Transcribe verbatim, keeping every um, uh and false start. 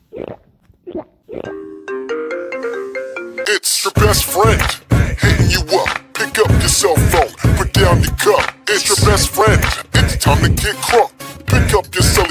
It's your best friend hitting you up. Pick up your cell phone, put down your cup. It's your best friend. It's time to get crunk. Pick up your cell